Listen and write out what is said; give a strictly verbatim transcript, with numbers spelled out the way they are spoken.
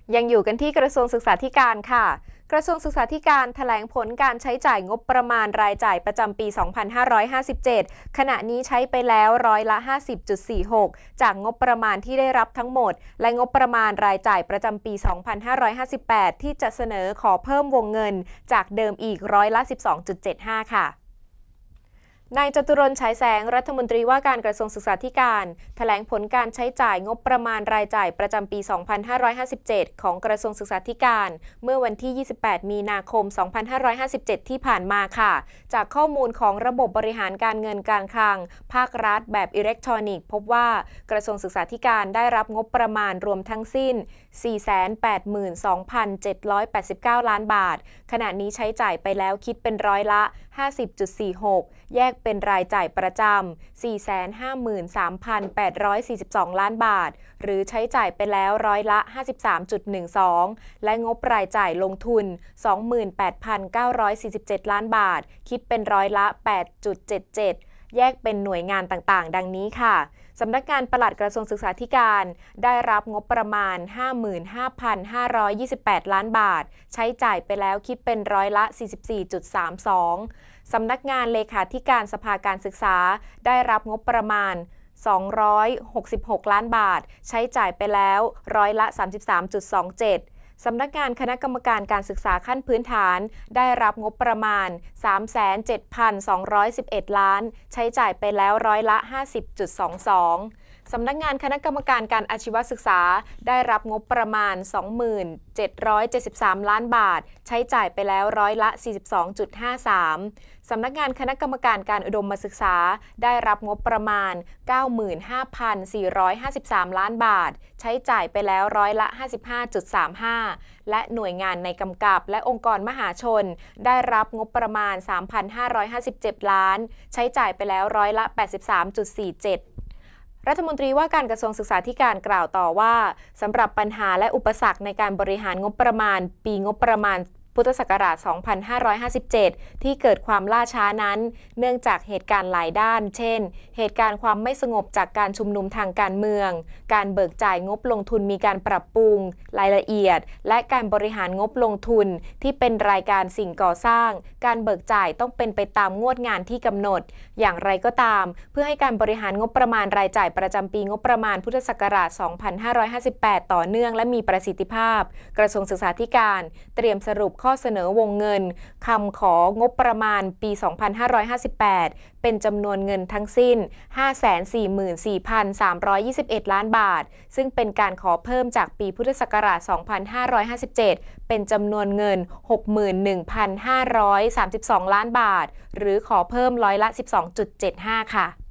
ยังอยู่กันที่กระทรวงศึกษาธิการค่ะกระทรวงศึกษาธิการแถลงผลการใช้จ่ายงบประมาณรายจ่ายประจำปี สองพันห้าร้อยห้าสิบเจ็ด ขณะนี้ใช้ไปแล้วร้อยละ ห้าสิบจุดสี่หก จากงบประมาณที่ได้รับทั้งหมดและงบประมาณรายจ่ายประจำปี สองพันห้าร้อยห้าสิบแปด ที่จะเสนอขอเพิ่มวงเงินจากเดิมอีกร้อยละ สิบสองจุดเจ็ดห้า ค่ะนายจตุรนต์ ฉายแสงรัฐมนตรีว่าการกระทรวงศึกษาธิการแถลงผลการใช้จ่ายงบประมาณรายจ่ายประจำปี สองพันห้าร้อยห้าสิบเจ็ด ของกระทรวงศึกษาธิการเมื่อวันที่ ยี่สิบแปด มีนาคม สองพันห้าร้อยห้าสิบเจ็ด ที่ผ่านมาค่ะจากข้อมูลของระบบบริหารการเงินการคลังภาครัฐแบบอิเล็กทรอนิกส์พบว่ากระทรวงศึกษาธิการได้รับงบประมาณรวมทั้งสิ้น สี่แสนแปดหมื่นสองพันเจ็ดร้อยแปดสิบเก้า ล้านบาทขณะนี้ใช้จ่ายไปแล้วคิดเป็นร้อยละ ห้าสิบจุดสี่หก แยกเป็นรายจ่ายประจำ สี่แสนห้าหมื่นสามพันแปดร้อยสี่สิบสอง ล้านบาทหรือใช้จ่ายไปแล้วร้อยละ ห้าสิบสามจุดหนึ่งสอง และงบรายจ่ายลงทุน สองหมื่นแปดพันเก้าร้อยสี่สิบเจ็ด ล้านบาทคิดเป็นร้อยละ แปดจุดเจ็ดเจ็ด แยกเป็นหน่วยงานต่างๆดังนี้ค่ะสำนักงานปลัดกระทรวงศึกษาธิการได้รับงบประมาณ ห้าหมื่นห้าพันห้าร้อยยี่สิบแปด ล้านบาทใช้จ่ายไปแล้วคิดเป็นร้อยละ สี่สิบสี่จุดสามสอง สำนักงานเลขาธิการสภาการศึกษาได้รับงบประมาณ สองร้อยหกสิบหก ล้านบาทใช้จ่ายไปแล้วร้อยละ สามสิบสามจุดสองเจ็ดสำนักงานคณะกรรมการการศึกษาขั้นพื้นฐานได้รับงบประมาณ สามแสนเจ็ดพันสองร้อยสิบเอ็ด ล้านใช้จ่ายไปแล้วร้อยละ ห้าสิบจุดสองสอง สำนักงานคณะกรรมการการอาชีวศึกษาได้รับงบประมาณ สองหมื่นเจ็ดร้อยเจ็ดสิบสาม ล้านบาทใช้จ่ายไปแล้วร้อยละ สี่สิบสองจุดห้าสาม สำนักงานคณะกรรมการการอุดมศึกษาได้รับงบประมาณ เก้าหมื่นห้าพันสี่ร้อยห้าสิบสาม ล้านบาทใช้จ่ายไปแล้วร้อยละ ห้าสิบห้าจุดสามห้า และหน่วยงานในกำกับและองค์กรมหาชนได้รับงบประมาณ สามพันห้าร้อยห้าสิบเจ็ด ล้านใช้จ่ายไปแล้วร้อยละ แปดสิบสามจุดสี่เจ็ดรัฐมนตรีว่าการกระทรวงศึกษาธิการกล่าวต่อว่าสำหรับปัญหาและอุปสรรคในการบริหารงบประมาณปีงบประมาณพุทธศักราช สองพันห้าร้อยห้าสิบเจ็ด ที่เกิดความล่าช้านั้นเนื่องจากเหตุการณ์หลายด้านเช่นเหตุการณ์ความไม่สงบจากการชุมนุมทางการเมืองการเบิกจ่ายงบลงทุนมีการปรับปรุงรายละเอียดและการบริหารงบลงทุนที่เป็นรายการสิ่งก่อสร้างการเบิกจ่ายต้องเป็นไปตามงวดงานที่กำหนดอย่างไรก็ตามเพื่อให้การบริหารงบประมาณรายจ่ายประจำปีงบประมาณพุทธศักราช สองพันห้าร้อยห้าสิบแปด ต่อเนื่องและมีประสิทธิภาพกระทรวงศึกษาธิการเตรียมสรุปข้อเสนอวงเงินคำของบประมาณปี สองพันห้าร้อยห้าสิบแปด เป็นจำนวนเงินทั้งสิ้น ห้าแสนสี่หมื่นสี่พันสามร้อยยี่สิบเอ็ด ล้านบาทซึ่งเป็นการขอเพิ่มจากปีพุทธศักราช สองพันห้าร้อยห้าสิบเจ็ด เป็นจำนวนเงิน หกหมื่นหนึ่งพันห้าร้อยสามสิบสอง ล้านบาทหรือขอเพิ่มร้อยละ สิบสองจุดเจ็ดห้า ค่ะ